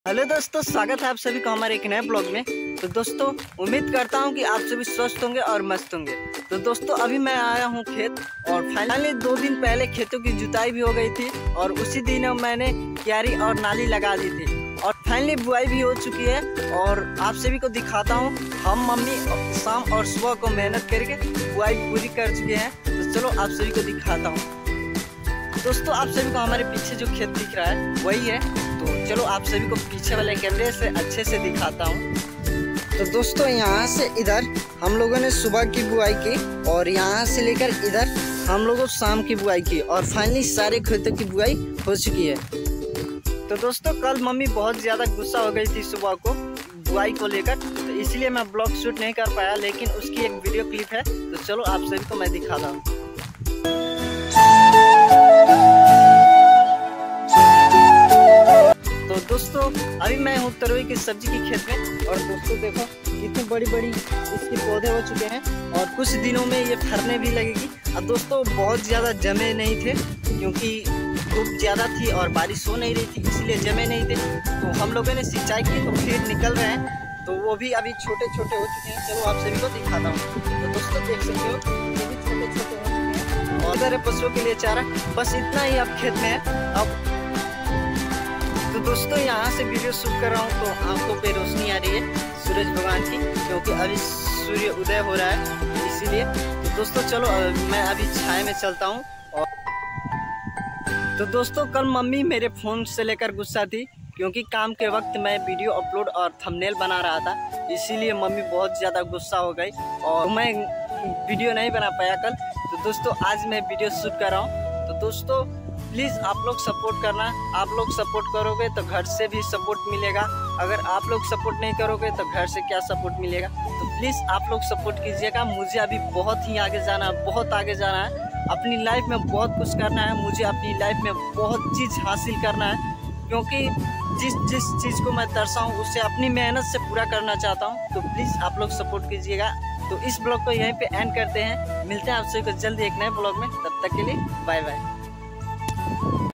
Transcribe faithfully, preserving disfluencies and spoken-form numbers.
Hello दोस्तों, स्वागत है आप सभी का हमारे एक नए ब्लॉग में। तो दोस्तों, उम्मीद करता हूं कि आप सभी स्वस्थ होंगे और मस्त होंगे। तो दोस्तों, अभी मैं आया हूं खेत और फाइनली दो दिन पहले खेतों की जुताई भी हो गई थी और उसी दिन मैंने क्यारी और नाली लगा दी थी और फाइनली बुआई भी हो चुकी है। और आप सभी को दिखाता हूँ, हम मम्मी शाम और सुबह को मेहनत करके बुआई पूरी कर चुके हैं। तो चलो आप सभी को दिखाता हूँ। दोस्तों, आप सभी को हमारे पीछे जो खेत दिख रहा है वही है। तो चलो आप सभी को पीछे वाले कैमरे से अच्छे से दिखाता हूँ। तो दोस्तों, यहाँ से इधर हम लोगों ने सुबह की बुआई की और यहाँ से लेकर इधर हम लोगों शाम की बुआई की और फाइनली सारे खेतों की बुआई हो चुकी है। तो दोस्तों, कल मम्मी बहुत ज़्यादा गुस्सा हो गई थी सुबह को बुआई को लेकर, तो इसलिए मैं ब्लॉग शूट नहीं कर पाया, लेकिन उसकी एक वीडियो क्लिप है। तो चलो आप सभी को मैं दिखाता हूँ। तो दोस्तों, अभी मैं हूँ तरोई की सब्जी की खेत में और दोस्तों देखो कितनी बड़ी बड़ी इसके पौधे हो चुके हैं और कुछ दिनों में ये फरने भी लगेगी। और दोस्तों, बहुत ज़्यादा जमे नहीं थे क्योंकि धूप ज़्यादा थी और बारिश हो नहीं रही थी, इसलिए जमे नहीं थे। तो हम लोगों ने सिंचाई की तो फिर निकल रहे हैं, तो वो भी अभी छोटे छोटे हो चुके हैं। चलो आप सभी को दिखाता हूँ। तो दोस्तों देख सकते हो, ये भी छोटे छोटे हो चुके हैं और उधर है पशुओं के लिए चारा। बस इतना ही अब खेत में है। अब तो दोस्तों, यहाँ से वीडियो शूट कर रहा हूँ तो आंखों पे रोशनी आ रही है सूरज भगवान की, क्योंकि अभी सूर्य उदय हो रहा है इसीलिए। तो दोस्तों चलो मैं अभी छाए में चलता हूँ। और तो दोस्तों, कल मम्मी मेरे फ़ोन से लेकर गुस्सा थी क्योंकि काम के वक्त मैं वीडियो अपलोड और थंबनेल बना रहा था, इसीलिए मम्मी बहुत ज़्यादा गुस्सा हो गई और मैं वीडियो नहीं बना पाया कल। तो दोस्तों, आज मैं वीडियो शूट कर रहा हूँ। तो दोस्तों, प्लीज़ आप लोग सपोर्ट करना। आप लोग सपोर्ट करोगे तो घर से भी सपोर्ट मिलेगा, अगर आप लोग सपोर्ट नहीं करोगे तो घर से क्या सपोर्ट मिलेगा। तो प्लीज़ आप लोग सपोर्ट कीजिएगा। मुझे अभी बहुत ही आगे जाना है, बहुत आगे जाना है। अपनी लाइफ में बहुत कुछ करना है, मुझे अपनी लाइफ में बहुत चीज़ हासिल करना है, क्योंकि जिस जिस चीज़ को मैं तरसाऊँ उसे अपनी मेहनत से पूरा करना चाहता हूँ। तो प्लीज़ आप लोग सपोर्ट कीजिएगा। तो इस ब्लॉग को यहीं पे एंड करते हैं। मिलते हैं आप सभी को जल्दी एक नए ब्लॉग में। तब तक के लिए बाय बाय।